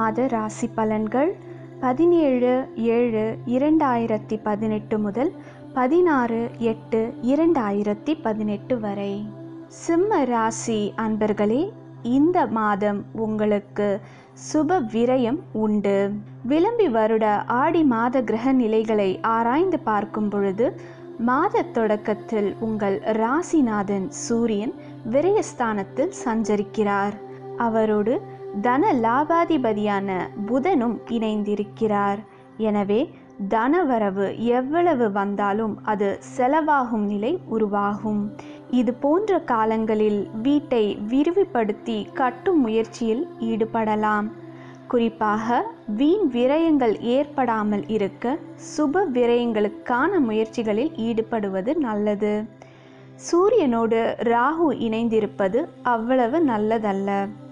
மாத ராசி பலன்கள் 17/7/2018 முதல் 16/8/2018 வரை. சிம்ம ராசி அன்பர்களே, இந்த மாதம் உங்களுக்கு சுப விரயம் உண்டு. விளம்பி வருட ஆடி மாத கிரக நிலைகளை ஆராய்ந்து பார்க்கும் பொழுது மாத தொடக்கத்தில் உங்கள் ராசிநாதன் சூரியன் விரயஸ்தானத்தில் சஞ்சரிக்கிறார். அவரோடு தன லாபாதிபதியான புதனும் இணைந்திருக்கிறார். எனவே தனவரவு எவ்வளவு வந்தாலும் அது செலவாகும் நிலை உருவாகும். இது போன்ற காலங்களில் வீட்டை விரிவுபடுத்தி கட்டும் முயற்சியில் ஈடுபடலாம். குறிப்பாக வீண் விரயங்கள் ஏற்படாமல் இருக்க சுப விரயங்களுக்கான முயற்சிகளில் ஈடுபடுவது நல்லது. சூரியனோடு ராகு இணைந்திருப்பது அவ்வளவு நல்லதல்ல.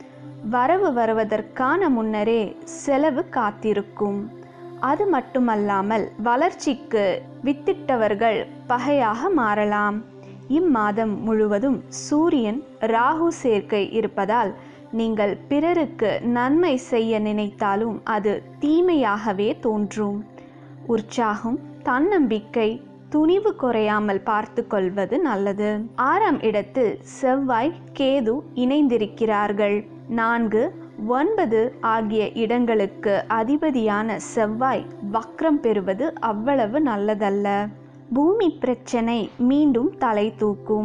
வரவு வருவதற்கான முன்னரே செலவு காத்திருக்கும். அது மட்டுமல்லாமல் வளர்ச்சிக்கு வித்திட்டவர்கள் பகையாக மாறலாம். இம்மாதம் முழுவதும் சூரியன் ராகு சேர்க்கை இருப்பதால் நீங்கள் பிறருக்கு நன்மை செய்ய நினைத்தாலும் அது தீமையாகவே தோன்றும். உற்சாகம், தன்னம்பிக்கை, துணிவு குறையாமல் பார்த்து கொள்வது நல்லது. 6ஆம் இடத்தில் செவ்வாய் கேது இணைந்திருக்கிறார்கள். 4, 9 ஆகிய இடங்களுக்கு அதிபதியான செவ்வாய் வக்ரம் பெறுவது அவ்வளவு நல்லதல்ல. பூமி பிரச்சனை மீண்டும் தலை தூக்கும்.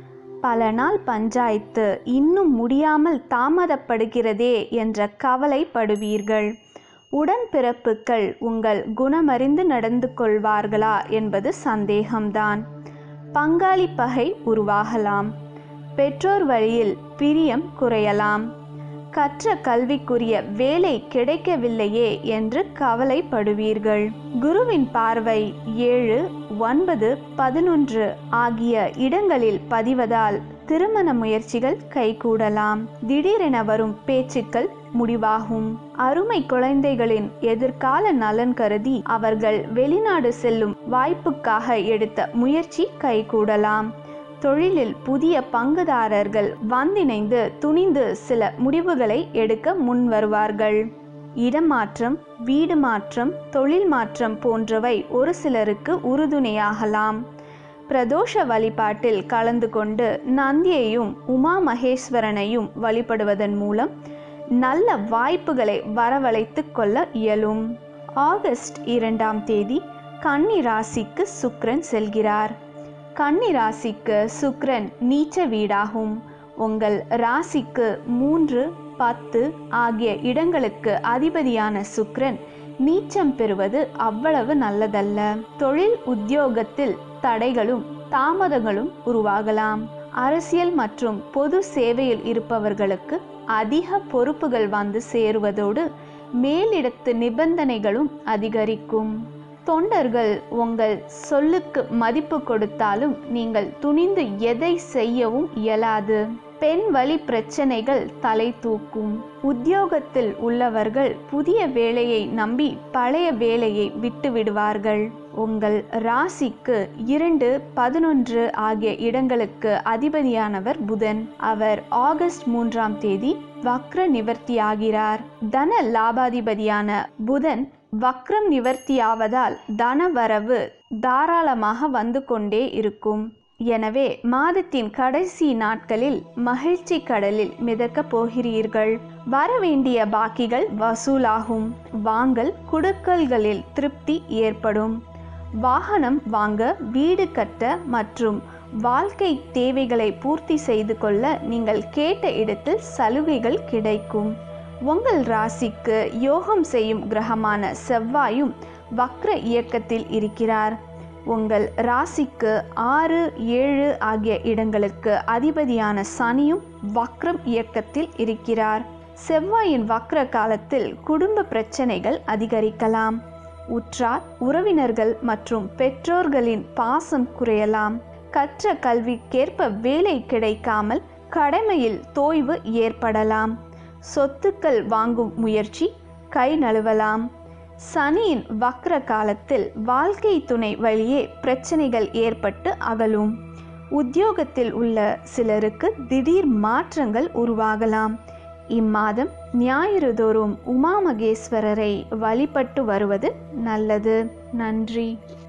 பல நாள் பஞ்சாயத்து இன்னும் முடியாமல் தாமதப்படுகிறதே என்ற கவலைப்படுவீர்கள். உடன்பிறப்புகள் உங்கள் குணமறிந்து நடந்து கொள்வார்களா என்பது சந்தேகம்தான். பங்காளி பகை உருவாகலாம். பெற்றோர் வழியில் பிரியம் குறையலாம். கற்ற கல்விக்குரிய வேலை கிடைக்கவில்லையே என்று கவலைப்படுவீர்கள். குருவின் பார்வை 7, 9, 11 ஆகிய இடங்களில் பதிவதால் திருமண முயற்சிகள் கைகூடலாம். திடீரென வரும் பேச்சுக்கள் முடிவாகும். அருமை குழந்தைகளின் எதிர்கால நலன் கருதி அவர்கள் வெளிநாடு செல்லும் வாய்ப்புக்காக எடுத்த முயற்சி கைகூடலாம். தொழிலில் புதிய பங்குதாரர்கள் வந்திணைந்து துணிந்து சில முடிவுகளை எடுக்க முன் வருவார்கள். இடமாற்றம், வீடு மாற்றம், தொழில் மாற்றம் போன்றவை ஒரு சிலருக்கு உறுதுணையாகலாம். பிரதோஷ வழிபாட்டில் கலந்து கொண்டு நந்தியையும் உமா மகேஸ்வரனையும் வழிபடுவதன் மூலம் நல்ல வாய்ப்புகளை வரவழைத்து கொள்ள இயலும். ஆகஸ்ட் 2ஆம் தேதி கன்னி ராசிக்கு சுக்கிரன் செல்கிறார். கன்னி ராசிக்கு சுக்கிரன் நீச்ச வீடாகும். உங்கள் ராசிக்கு 3, 10 ஆகிய இடங்களுக்கு அதிபதியான சுக்கிரன் நீச்சம் பெறுவது அவ்வளவு நல்லதல்ல. தொழில் உத்தியோகத்தில் தடைகளும் தாமதங்களும் உருவாகலாம். அரசியல் மற்றும் பொது சேவையில் இருப்பவர்களுக்கு அதிக பொறுப்புகள் வந்து சேருவதோடு மேலிடத்து நிபந்தனைகளும் அதிகரிக்கும். தொண்டர்கள் உங்கள் சொல்லுக்கு மதிப்பு கொடுத்தாலும் நீங்கள் துணிந்து எதை செய்யவும் இயலாது. பெண் வழி பிரச்சனைகள் தலை தூக்கும். உத்தியோகத்தில் உள்ளவர்கள் புதிய வேலையை நம்பி பழைய வேலையை விட்டு விடுவார்கள். உங்கள் ராசிக்கு 2, 11 ஆகிய இடங்களுக்கு அதிபதியானவர் புதன். அவர் ஆகஸ்ட் 3ஆம் தேதி வக்ர நிவர்த்தியாகிறார். தன லாபாதிபதியான புதன் வக்ரம் நிவர்த்தியாவதால் தனவரவு தாராளமாக வந்து கொண்டே இருக்கும். எனவே மாதத்தின் கடைசி நாட்களில் மகிழ்ச்சி கடலில் மிதக்கப் போகிறீர்கள். வரவேண்டிய பாக்கிகள் வசூலாகும். வாங்கல் குடுக்கல்களில் திருப்தி ஏற்படும். வாகனம் வாங்க, வீடு கட்ட மற்றும் வாழ்க்கை தேவைகளை பூர்த்தி செய்து கொள்ள நீங்கள் கேட்ட இடத்தில் சலுகைகள் கிடைக்கும். உங்கள் ராசிக்கு யோகம் செய்யும் கிரகமான செவ்வாயும் வக்ர இயக்கத்தில் இருக்கிறார். உங்கள் ராசிக்கு 6, 7 ஆகிய இடங்களுக்கு அதிபதியான சனியும் வக்ரம் இயக்கத்தில் இருக்கிறார். செவ்வாயின் வக்ர காலத்தில் குடும்ப பிரச்சனைகள் அதிகரிக்கலாம். உற்றார் உறவினர்கள் மற்றும் பெற்றோர்களின் பாசம் குறையலாம். கற்ற கல்விக்கேற்ப வேலை கிடைக்காமல் கடமையில் தோய்வு ஏற்படலாம். சொத்துக்கள் வாங்கும் முயற்சி கை நழுவலாம். சனியின் வக்ர காலத்தில் வாழ்க்கை துணை வழியே பிரச்சனைகள் ஏற்பட்டு அகலும். உத்தியோகத்தில் உள்ள சிலருக்கு திடீர் மாற்றங்கள் உருவாகலாம். இம்மாதம் ஞாயிறு தோறும் உமா மகேஸ்வரரை வழிபட்டு வருவது நல்லது. நன்றி.